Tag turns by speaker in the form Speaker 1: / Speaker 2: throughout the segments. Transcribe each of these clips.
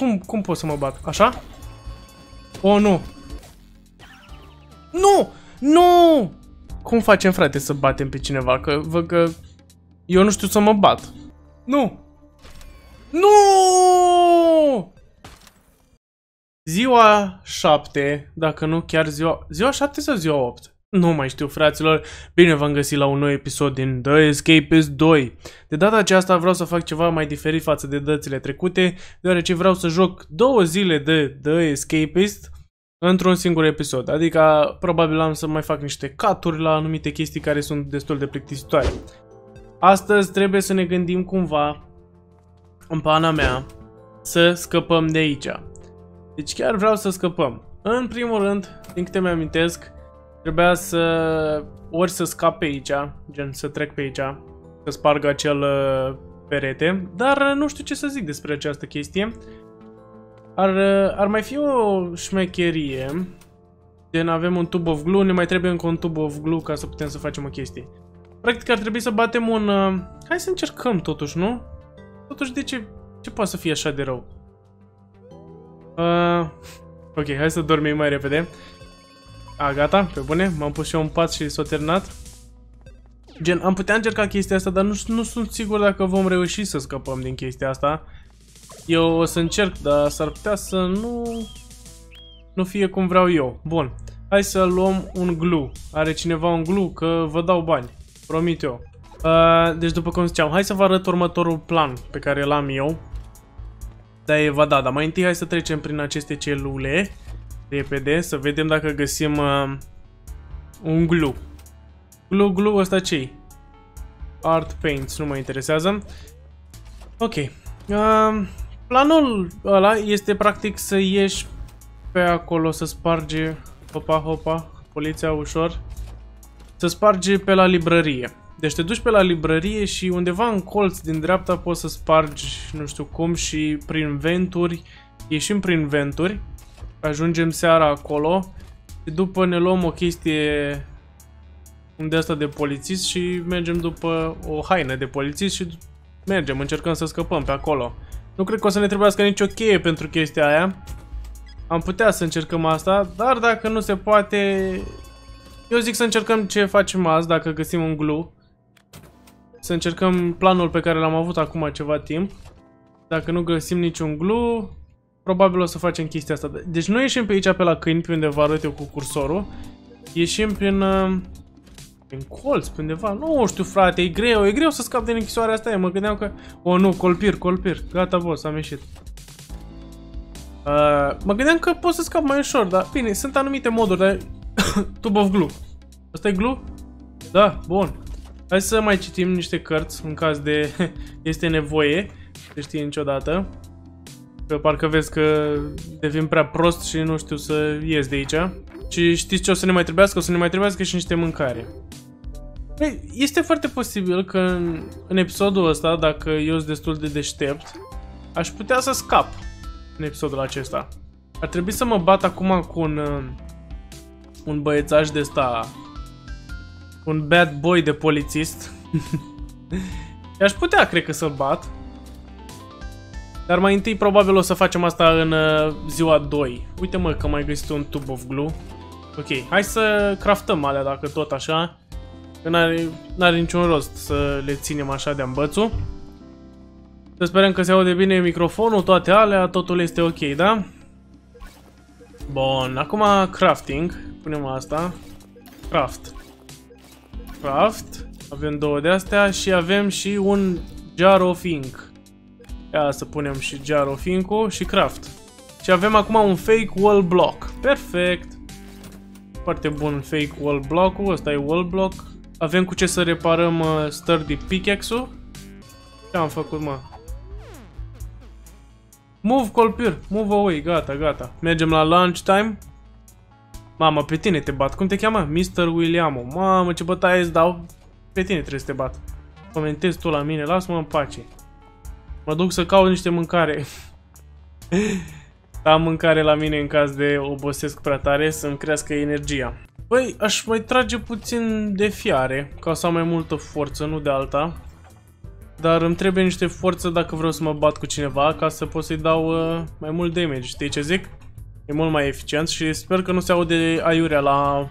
Speaker 1: Cum pot să mă bat? Așa? Oh, nu! Nu! Nu! Cum facem, frate, să batem pe cineva? Că văd că eu nu știu să mă bat. Nu! Nu! Ziua 7, dacă nu chiar ziua 7 sau ziua 8? Nu mai știu, fraților. Bine v-am găsit la un nou episod din The Escapist 2. De data aceasta vreau să fac ceva mai diferit față de dățile trecute, deoarece vreau să joc 2 zile de The Escapist într-un singur episod. Adică probabil am să mai fac niște cut-uri la anumite chestii care sunt destul de plictisitoare. Astăzi trebuie să ne gândim cumva, în pana mea, să scăpăm de aici. Deci chiar vreau să scăpăm. În primul rând, din câte mi-amintesc, trebuia ori să scap pe aici, gen să trec pe aici, să sparg acel perete, dar nu știu ce să zic despre această chestie. Ar mai fi o șmecherie, gen avem un tube of glue, ne mai trebuie încă un tube of glue ca să putem să facem o chestie. Practic ar trebui să batem un... Hai să încercăm totuși, nu? Totuși de ce poate să fie așa de rău? Ok, hai să dormim mai repede. Gata, pe bune, m-am pus și eu în pat și s-a terminat. Gen, am putea încerca chestia asta, dar nu sunt sigur dacă vom reuși să scăpăm din chestia asta. Eu o să încerc, dar s-ar putea să nu fie cum vreau eu. Bun, hai să luăm un glue. Are cineva un glue? Că vă dau bani, promit eu. Deci după cum ziceam, hai să vă arăt următorul plan pe care l-am eu. Dar mai întâi hai să trecem prin aceste celule repede, să vedem dacă găsim un glue. Glue ăsta ce-i? Art paints, nu mă interesează. Ok. Planul ăla este practic să ieși pe acolo, să spargi, hopa, poliția ușor, să spargi pe la librărie. Deci te duci pe la librărie și undeva în colț din dreapta poți să spargi, nu știu cum, și prin venturi, ieșim prin venturi, ajungem seara acolo și după ne luăm o chestie de asta de polițist și mergem după o haină de polițist și încercăm să scăpăm pe acolo. Nu cred că o să ne trebuiască nicio cheie pentru chestia aia. Am putea să încercăm asta, dar dacă nu se poate, eu zic să încercăm ce facem azi, dacă găsim un glue. Să încercăm planul pe care l-am avut acum ceva timp. Dacă nu găsim niciun glue, probabil o să facem chestia asta. Deci nu ieșim pe aici pe la câini, pe unde vă arăt eu cu cursorul. Ieșim prin colț, pe undeva. Nu știu, frate, e greu să scap din închisoarea asta. Mă gândeam că... Oh, nu, colpir. Gata, boss, am ieșit. Mă gândeam că pot să scap mai ușor, dar bine, sunt anumite moduri, dar... Tube of glue. Asta e glue? Da, bun. Hai să mai citim niște cărți în caz de este nevoie, să știi niciodată. Că parcă vezi că devin prea prost și nu știu să ies de aici. Și știți ce o să ne mai trebuiască? O să ne mai trebuiască și niște mâncare. Băi, este foarte posibil că în episodul ăsta, dacă eu sunt destul de deștept, aș putea să scap în episodul acesta. Ar trebui să mă bat acum cu un băiețaș de ăsta, un bad boy de polițist. Aș putea, cred că, să-l bat. Dar mai întâi probabil o să facem asta în ziua 2. Uite, mă, că mai găsit un tube of glue. Ok, hai să craftăm alea dacă tot așa. Că n-are niciun rost să le ținem așa de ambățul. Să sperăm că se aude bine microfonul, toate alea, totul este ok, da? Bun, acum crafting. Punem asta. Craft. Avem 2 de astea și avem și un jar of ink. Ia să punem și jar of ink-ul și craft. Și avem acum un fake wall block. Perfect. Foarte bun fake wall block-ul. Ăsta e wall block. Avem cu ce să reparăm sturdy pickaxe-ul. Ce am făcut, mă? Move, colpir. Move away. Gata. Mergem la lunch time. Mamă, pe tine te bat. Cum te cheamă? Mr. William. Mamă, ce bătaie îți dau. Pe tine trebuie să te bat. Comentezi tu la mine. Lasă-mă în pace. Mă duc să caut niște mâncare. Am mâncare la mine în caz de obosesc prea tare să-mi crească energia. Băi, aș mai trage puțin de fiare ca să am mai multă forță, nu de alta. Dar îmi trebuie niște forță dacă vreau să mă bat cu cineva, ca să pot să-i dau mai mult damage. Știi ce zic? E mult mai eficient și sper că nu se aude aiurea la...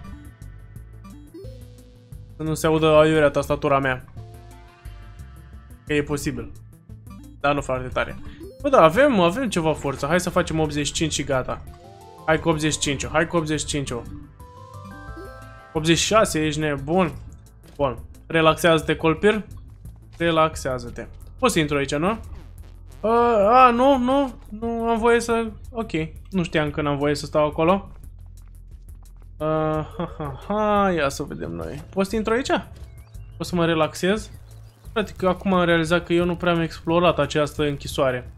Speaker 1: Să nu se audă aiurea tastatura mea. Că e posibil. Dar nu foarte tare. Bă, da, avem ceva forță. Hai să facem 85 și gata. Hai cu 85-o, hai cu 85-o. 86, ești nebun. Bun. Relaxează-te, Colpir. Relaxează-te. Poți să intru aici, nu? Nu am voie să... Ok, nu știam că n-am voie să stau acolo. Ia să vedem noi. Poți să intru aici? O să mă relaxez? Practic, acum am realizat că eu nu prea am explorat această închisoare.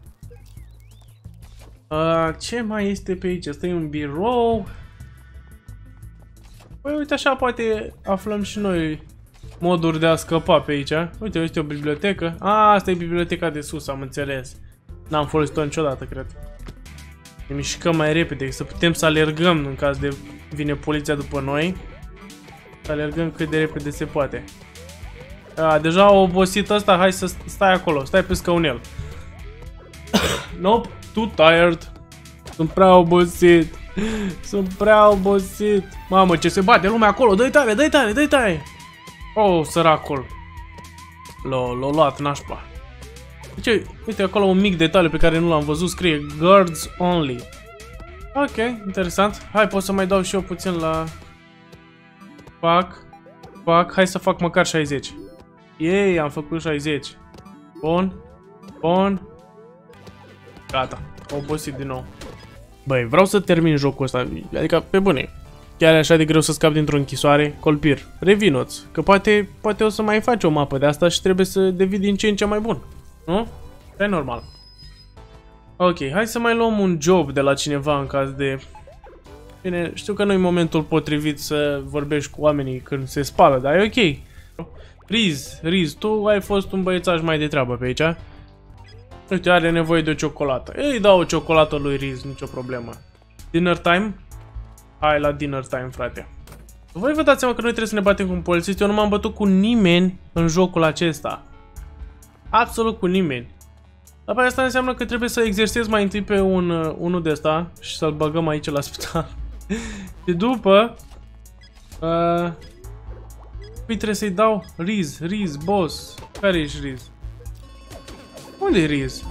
Speaker 1: Ce mai este pe aici? Asta e un birou. Păi uite așa, poate aflăm și noi moduri de a scăpa pe aici. Uite, uite o bibliotecă. Asta e biblioteca de sus, am înțeles. N-am folosit-o niciodată, cred. Ne mișcăm mai repede, să putem să alergăm în caz de vine poliția după noi. Să alergăm cât de repede se poate. Deja a obosit ăsta, hai să stai acolo, stai pe scaunel. Nope, too tired. Sunt prea obosit. Sunt prea obosit. Mamă, ce se bate lumea acolo, dă-i tare, dă-i tare, dă-i tare. Oh, săracul. L-a luat nașpa. Uite acolo un mic detaliu pe care nu l-am văzut, scrie Guards Only. Ok, interesant. Hai, pot să mai dau și eu puțin la... Fac, hai să fac măcar 60. Ei, am făcut 60. Bun. Gata, obosit din nou. Băi, vreau să termin jocul ăsta, adică pe bune. Chiar e așa de greu să scap dintr-o închisoare? Colpir, revino-ți, că poate o să mai faci o mapă de asta și trebuie să devii din ce în ce mai bun. Nu? E normal. Ok, hai să mai luăm un job de la cineva în caz de... Bine, știu că nu e momentul potrivit să vorbești cu oamenii când se spală, dar e ok. Riz, tu ai fost un băiețaș mai de treabă pe aici. Uite, are nevoie de o ciocolată. Ei, dau o ciocolată lui Riz, nicio problemă. Dinner time? Hai la dinner time, frate. Voi vă dați seama că noi trebuie să ne batem cu un polițist. Eu nu m-am bătut cu nimeni în jocul acesta. Absolut cu nimeni. Dar asta înseamnă că trebuie să exersez mai întâi pe unul de ăsta și să-l băgăm aici la spital. Și după... Păi trebuie să-i dau Riz, boss. Care ești Riz? Unde e Riz?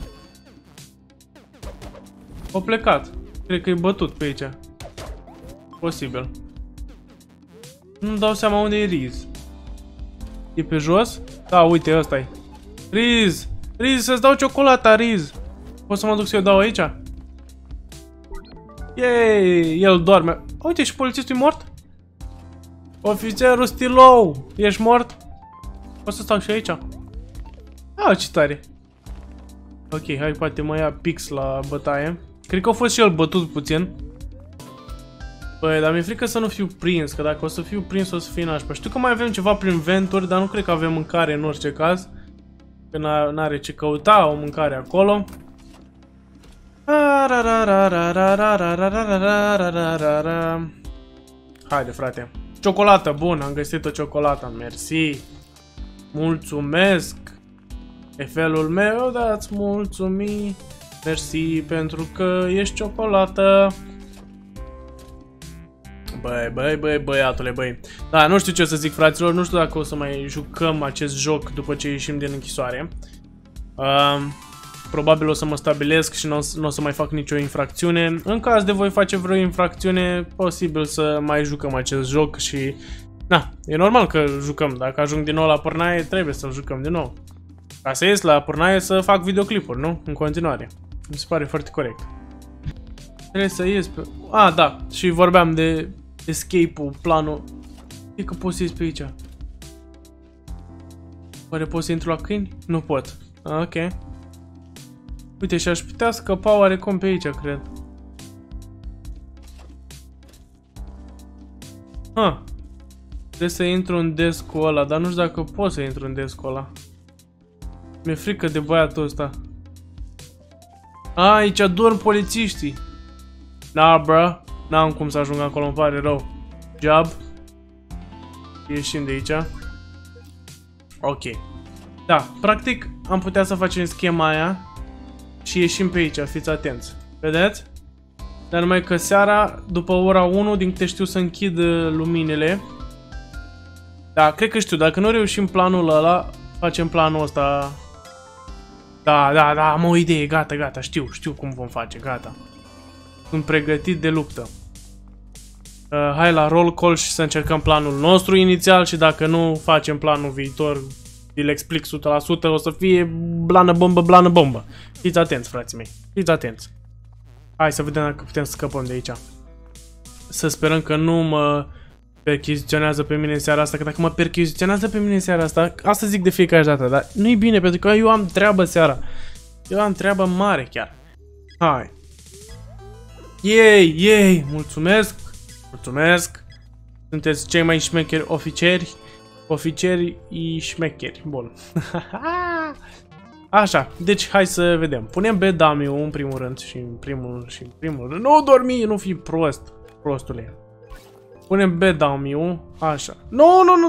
Speaker 1: A plecat. Cred că e bătut pe aici. Posibil. Nu-mi dau seama unde e Riz. E pe jos? Da, uite, ăsta-i. Riz, să-ți dau ciocolata, Riz. Poți să mă duc să-i dau aici? Yay, el doarme. Uite, și polițistul e mort? Ofițerul Stilou, ești mort? Poți să stau și aici? Ce tare. Ok, hai, poate mă ia pix la bătaie. Cred că a fost și el bătut puțin. Băi, dar mi-e frică să nu fiu prins, că dacă o să fiu prins o să fie nașpa. Știu că mai avem ceva prin venturi, dar nu cred că avem mâncare în orice caz. Că n-are ce căuta o mâncare acolo. Haide, frate. Ciocolată, bun, am găsit o ciocolată, mersi. Mulțumesc. E felul meu de a-ți mulțumi. Mersi pentru că ești ciocolată. Băi, băiatule, băi. Da, nu știu ce să zic, fraților. Nu știu dacă o să mai jucăm acest joc după ce ieșim din închisoare. Probabil o să mă stabilesc și nu o să mai fac nicio infracțiune. În caz de voi face vreo infracțiune, posibil să mai jucăm acest joc și... Na, e normal că jucăm. Dacă ajung din nou la pârnaie, trebuie să-l jucăm din nou. Ca să ies la pârnaie să fac videoclipuri, nu? În continuare. Mi se pare foarte corect. Trebuie să ies pe... Da, și vorbeam de escape-ul, planul. E că pot să ies pe aici. Oare pot să intru la câini? Nu pot. Ok. Uite, și aș putea scăpa oarecum pe aici, cred. Trebuie să intru în desk-ul ăla, dar nu știu dacă pot să intru în desk-ul ăla. Mi-e frică de băiatul ăsta. Aici dorm polițiștii. Bro. N-am cum să ajung acolo, îmi pare rău. Job. Ieșim de aici. Ok. Da, practic am putea să facem schema aia și ieșim pe aici, fiți atenți. Vedeți? Dar numai că seara, după ora 1, din câte știu, să închid luminile. Da, cred că știu, dacă nu reușim planul ăla, facem planul ăsta. Da, am o idee, gata, știu cum vom face, gata. Sunt pregătit de luptă. Hai la roll call și să încercăm planul nostru inițial și dacă nu facem planul viitor, vi-l explic 100%, o să fie blană bombă. Fiți atenți, frații mei, fiți atenți. Hai să vedem dacă putem să scăpăm de aici. Să sperăm că nu mă perchiziționează pe mine în seara asta, că dacă mă perchiziționează pe mine în seara asta zic de fiecare dată, dar nu-i bine, pentru că eu am treabă seara. Eu am treabă mare chiar. Hai. Yay, mulțumesc. Sunteți cei mai șmecheri oficeri șmecheri. Bun. Așa, deci hai să vedem. Punem B dummy-ul în primul rând și în primul rând. Nu dormi, nu fi prost, prostule. Punem B dummy-ul, așa. Nu.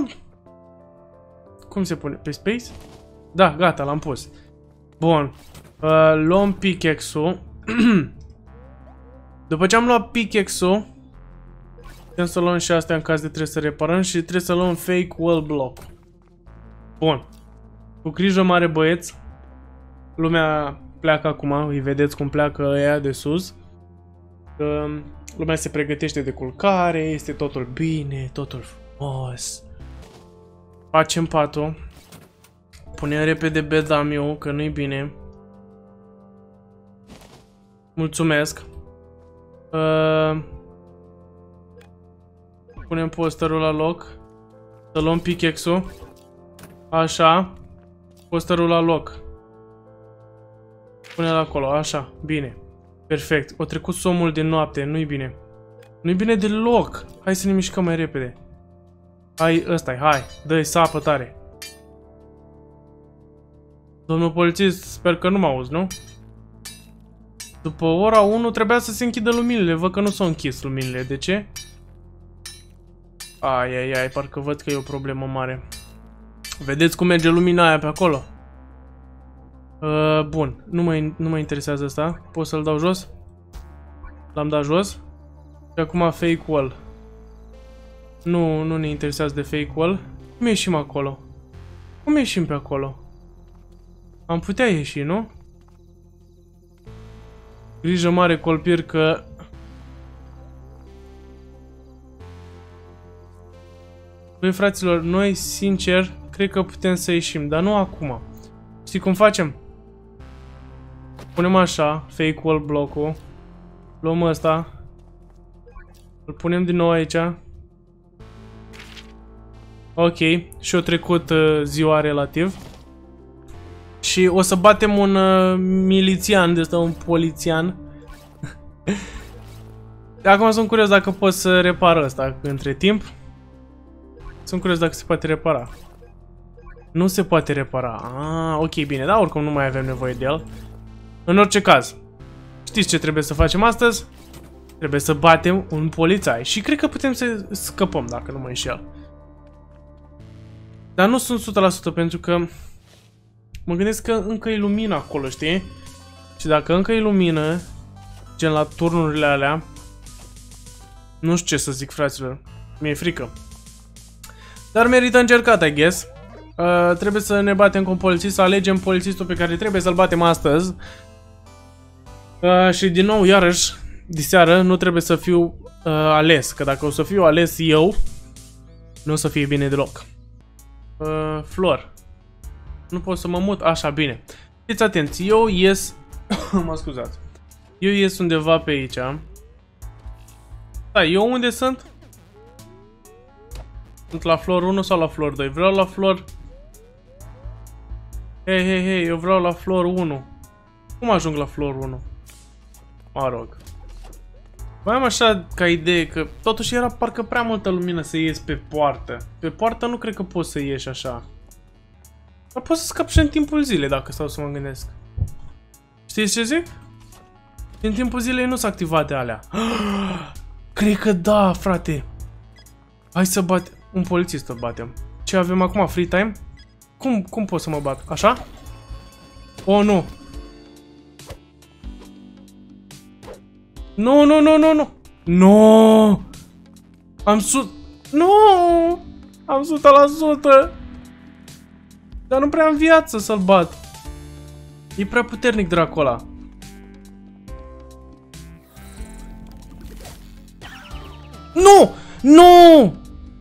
Speaker 1: Cum se pune? Pe space? Da, gata, l-am pus. Bun. Luăm pickaxe-ul. După ce am luat pickaxe-ul, putem să luăm și astea în caz de trebuie să reparăm și trebuie să luăm fake wall block. Bun. Cu grijă mare, băieți. Lumea pleacă acum, îi vedeți cum pleacă ăia de sus. Lumea se pregătește de culcare, este totul bine, totul frumos. Facem patul. Punem repede bedamiu, că nu-i bine. Mulțumesc. Punem posterul la loc. Să luăm pickaxe-ul. Așa. Posterul la loc. Pune-l acolo, așa, bine. Perfect. O trecut somnul de noapte, nu-i bine. Nu-i bine deloc. Hai să ne mișcăm mai repede. Hai, ăsta-i, hai. Dă-i, sapă tare. Domnul polițist, sper că nu mă auzi, nu? După ora 1 trebuia să se închidă luminile. Văd că nu s-au închis luminile. De ce? Ai, parcă văd că e o problemă mare. Vedeți cum merge lumina aia pe acolo? Bun, nu mă interesează asta. Pot să-l dau jos? L-am dat jos. Și acum fake wall. Nu ne interesează de fake wall. Cum ieșim acolo? Cum ieșim pe acolo? Am putea ieși, nu? Grijă mare, colpir, că... Băi, fraților, noi, sincer, cred că putem să ieșim, dar nu acum. Știi cum facem? Punem așa, fake wall block-ul. Luăm ăsta. Îl punem din nou aici. Ok, și-o trecut ziua relativ. Și o să batem un milițian, de ăsta, un polițian. Acum sunt curios dacă pot să repar ăsta între timp. Sunt curios dacă se poate repara. Nu se poate repara. Ok, bine, dar oricum nu mai avem nevoie de el. În orice caz, știți ce trebuie să facem astăzi? Trebuie să batem un polițai. Și cred că putem să scăpăm, dacă nu mă înșel. Dar nu sunt 100% pentru că mă gândesc că încă e lumină acolo, știi? Și dacă încă e lumină, gen la turnurile alea, nu știu ce să zic, fraților. Mi-e frică. Dar merită încercat, I guess. Trebuie să ne batem cu un polițist, să alegem polițistul pe care trebuie să-l batem astăzi. Și din nou, iarăși, diseară, nu trebuie să fiu ales. Că dacă o să fiu ales eu, nu o să fie bine deloc. Flor. Nu pot să mă mut? Așa, bine. Fiți atenți, eu ies... mă scuzați. Eu ies undeva pe aici. Da, eu unde sunt? Sunt la flor 1 sau la flor 2? Vreau la flor... Hei, eu vreau la flor 1. Cum ajung la flor 1? Mă rog. Mai am așa ca idee că totuși era parcă prea multă lumină să ies pe poartă. Pe poartă nu cred că poți să ieși așa. Dar poți să scap și în timpul zilei, dacă stau să mă gândesc. Știți ce zic? În timpul zilei nu s-a activat de alea. Cred că da, frate. Hai să batem. Un polițist îl batem. Ce avem acum? Free time? Cum pot să mă bat? Așa? Oh, nu. Nu, nu, nu, nu, nu. Nu. Am Nu. Am 100%. Dar nu prea am viață să-l bat. E prea puternic Dracula. Nu! Nu!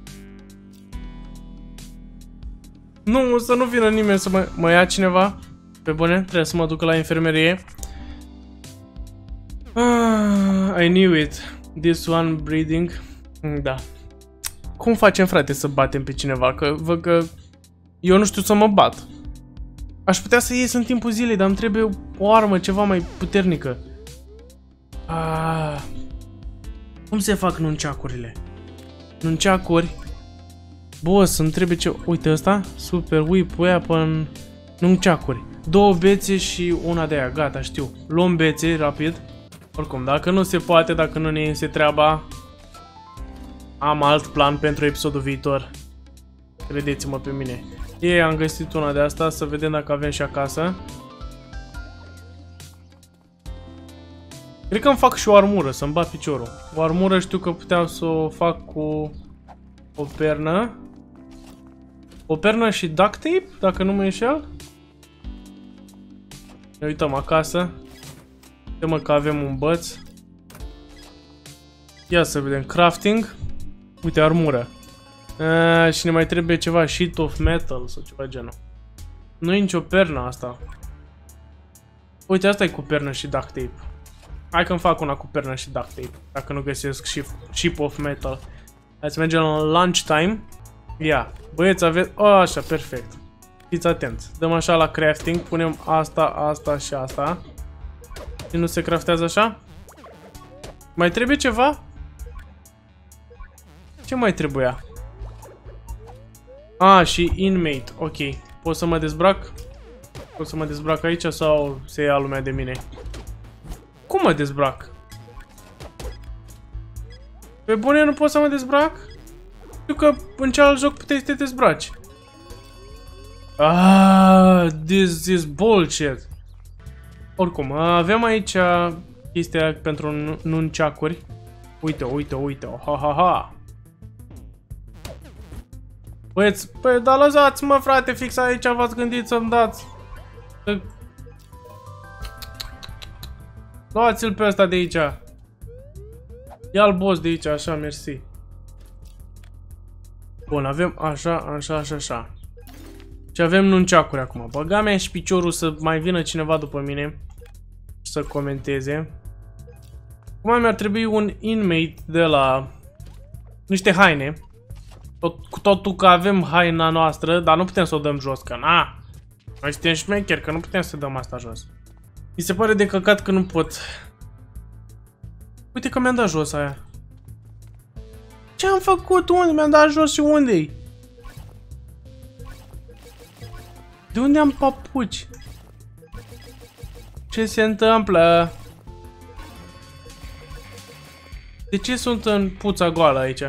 Speaker 1: Nu, să nu vină nimeni să mă ia cineva. Pe bune, trebuie să mă duc la infirmerie. I knew it. This one breathing. Da. Cum facem, frate, să batem pe cineva? Că văd că eu nu știu să mă bat. Aș putea să ies în timpul zilei, dar îmi trebuie o armă ceva mai puternică. Cum se fac nunchakurile? Nunchakuri. Boss, îmi trebuie ce... Uite ăsta. Super whip weapon. Nunchakuri. 2 bețe și una de aia. Gata, știu. Luăm bețe rapid. Oricum, dacă nu se poate, dacă nu ne iese treaba, am alt plan pentru episodul viitor. Credeți-mă pe mine. Ei, am găsit una de asta, să vedem dacă avem și acasă. Cred că îmi fac și o armură, să-mi bat piciorul. O armură știu că puteam să o fac cu o pernă. O pernă și duct tape, dacă nu mă înșel. Ne uităm acasă. Uite-mă că avem un băț. Ia să vedem. Crafting. Uite, armură. Și ne mai trebuie ceva. Sheet of metal sau ceva genul. Nu e nicio pernă asta. Uite, asta e cu pernă și duct tape. Hai că-mi fac una cu pernă și duct tape. Dacă nu găsesc sheet of metal. Hai să mergem la lunchtime. Ia. Băieți, aveți... așa, perfect. Fiți atenți. Dăm așa la crafting. Punem asta, asta și asta. Și nu se craftează așa? Mai trebuie ceva? Ce mai trebuia? Și inmate. Ok. Pot să mă dezbrac? Pot să mă dezbrac aici sau se ia lumea de mine? Cum mă dezbrac? Pe bune nu pot să mă dezbrac? Știu că în celălalt joc puteai să te dezbraci. This is bullshit. Oricum, avem aici chestia pentru nunchakuri. Uite, uite, uite. Ha, ha, ha. Băieți, dar lăsați-mă, frate, fix aici v-ați gândit să-mi dați. Luați-l pe ăsta de aici. Ia-l boss de aici, așa, mersi. Bun, avem așa, așa, așa, așa. Și avem nunchakuri acum. Băga mea și piciorul să mai vină cineva după mine și să comenteze. Acum mi-ar trebui un inmate de la niște haine. Totul că avem haina noastră, dar nu putem să o dăm jos, că na. Noi suntem șmecheri, că nu putem să dăm asta jos. Mi se pare de căcat că nu pot. Uite că mi-am dat jos aia. Ce am făcut? Unde mi-am dat jos și unde-i? De unde am papuci? Ce se întâmplă? De ce sunt în puța goală aici?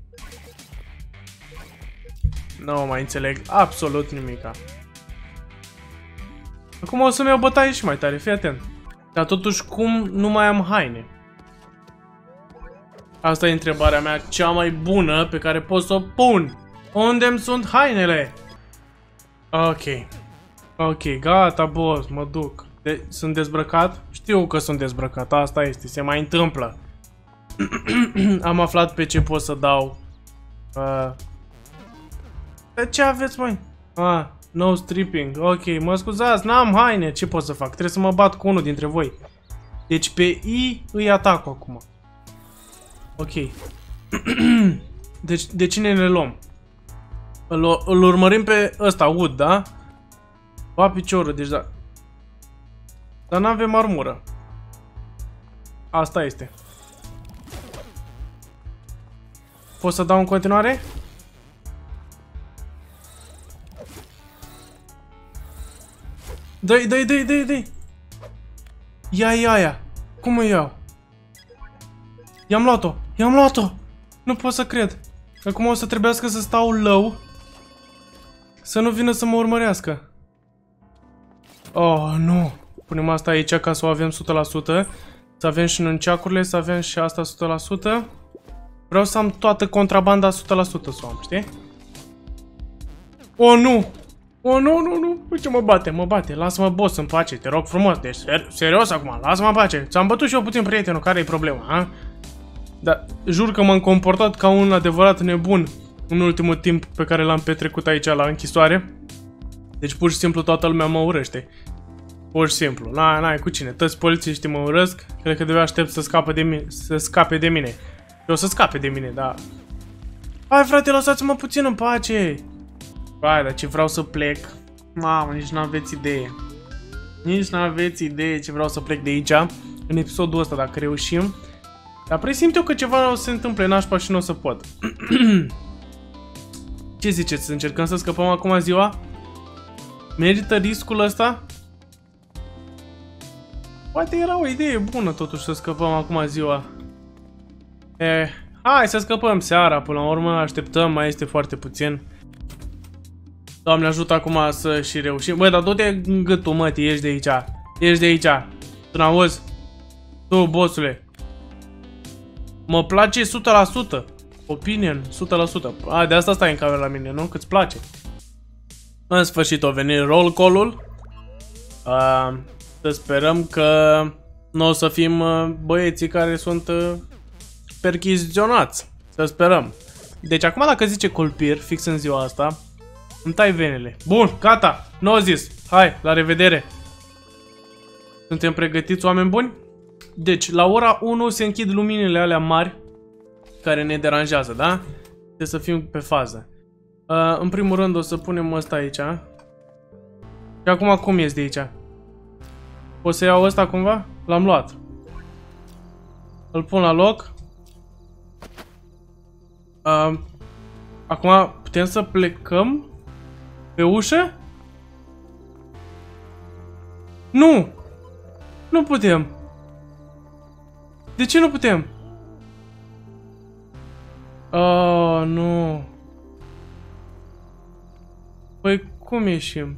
Speaker 1: Nu mai înțeleg absolut nimica. Acum o să-mi iau bătaie și mai tare, fii atent. Dar totuși cum nu mai am haine? Asta e întrebarea mea cea mai bună pe care pot să o pun. Unde-mi sunt hainele? Ok. Ok, gata, boss, mă duc. Sunt dezbrăcat? Știu că sunt dezbrăcat, asta este, se mai întâmplă. Am aflat pe ce pot să dau. De ce aveți, măi? No stripping. Ok, mă scuzați, n-am haine. Ce pot să fac? Trebuie să mă bat cu unul dintre voi. Deci pe I îi atac acum. Ok. Deci de cine ne luăm? Îl urmărim pe ăsta, Wood, da? Ba piciorul, deci da. Dar n-avem armură. Asta este. Pot să dau în continuare? Dă-i, dă-i, dă-i, dă-i, dă-i. Ia-i aia. Cum o iau? I-am luat-o. I-am luat-o. Nu pot să cred. Acum o să trebuiască să stau low. Să nu vină să mă urmărească. Oh, nu. Punem asta aici ca să o avem 100%. Să avem și nunceacurile, să avem și asta 100%. Vreau să am toată contrabanda 100% să o am, știi? Oh, nu! Oh, nu! Uite, mă bate. Lasă-mă, boss, în pace, te rog frumos. Deci, serios acum, lasă-mă în pace. Ți-am bătut și eu puțin prietenul, care e problema, ha? Dar jur că m-am comportat ca un adevărat nebun în ultimul timp pe care l-am petrecut aici la închisoare. Deci pur și simplu toată lumea mă urăște. Pur și simplu. N-ai cu cine. Toți polițiștii mă urăsc. Cred că de aștept să scape de mine. Și o să scape de mine, da. Hai, frate, lăsați-mă puțin în pace. Hai, dar ce vreau să plec. Mamă, nici n-aveți idee. Nici n-aveți idee ce vreau să plec de aici. În episodul ăsta, dacă reușim. Dar presimt eu că ceva o să se întâmple nașpa și nu o să pot. Ce ziceți? Încercăm să scăpăm acum ziua? Merită riscul ăsta? Poate era o idee bună totuși să scăpăm acum ziua. Hai să scăpăm seara, până la urmă așteptăm, mai este foarte puțin. Doamne ajută acum să și reușim. Băi, dar du-te în gâtul, mătii, ieși de aici. Ieși de aici. Tu n-auzi? Tu, bossule. Mă place 100%. Opinion, 100%. A, de asta stai în cameră la mine, nu? Că-ți place. În sfârșit a venit roll call-ul. Să sperăm că nu o să fim băieții care sunt perchiziționați. Să sperăm. Deci acum dacă zice colpir, fix în ziua asta, îmi tai venele. Bun, gata, n-o zis. Hai, la revedere. Suntem pregătiți, oameni buni? Deci, la ora 1 se închid luminile alea mari care ne deranjează, da? Trebuie să fim pe fază. În primul rând o să punem ăsta aici. Și acum cum ies de aici? O să iau ăsta cumva? L-am luat. Îl pun la loc. Acum putem să plecăm pe ușă? Nu! Nu putem! De ce nu putem? Oh, nu! Păi cum ieșim?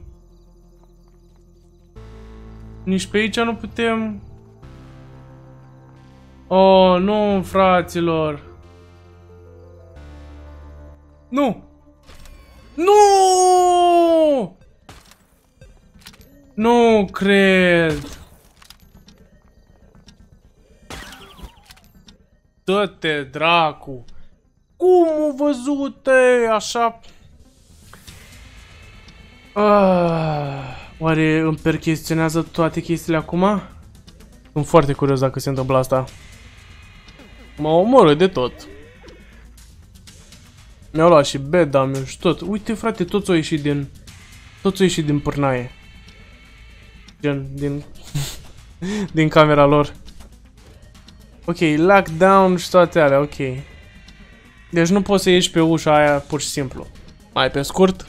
Speaker 1: Nici pe aici nu putem. Oh, nu, fraților. Nu! Nu! Nu cred. Dă-te, dracu. Cum o văzute așa? Oare îmi percheziționează toate chestiile acum? Sunt foarte curios dacă se întâmplă asta. Mă omoră de tot. Mi-au luat și beda meu și tot. Uite, frate, toți au ieșit din... Toți au ieșit din pârnaie. Gen, din... din camera lor. Ok, lockdown și toate alea, ok. Deci nu poți să ieși pe ușa aia pur și simplu. Mai pe scurt.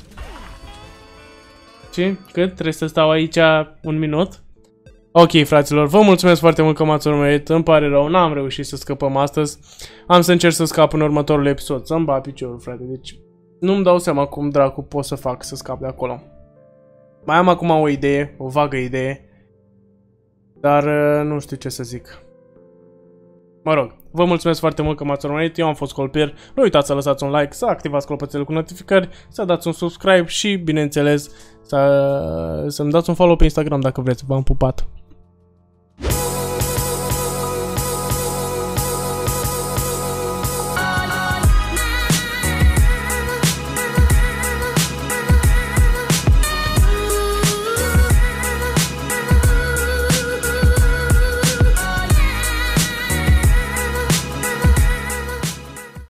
Speaker 1: Și cât? Trebuie să stau aici un minut? Ok, fraților, vă mulțumesc foarte mult că m-ați urmărit. Îmi pare rău, n-am reușit să scăpăm astăzi. Am să încerc să scap în următorul episod. Să-mi bat piciorul, frate. Deci nu-mi dau seama cum dracu pot să fac să scap de acolo. Mai am acum o idee, o vagă idee. Dar nu știu ce să zic. Mă rog, vă mulțumesc foarte mult că m-ați urmărit. Eu am fost Colpir. Nu uitați să lăsați un like, să activați clopoțelul cu notificări, să dați un subscribe și, bineînțeles, să-mi dați un follow pe Instagram dacă vreți. V-am pupat!